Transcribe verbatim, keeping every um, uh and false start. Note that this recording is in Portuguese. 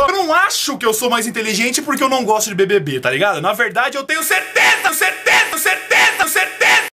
Eu não acho que eu sou mais inteligente porque eu não gosto de B B B, tá ligado? Na verdade, eu tenho certeza, certeza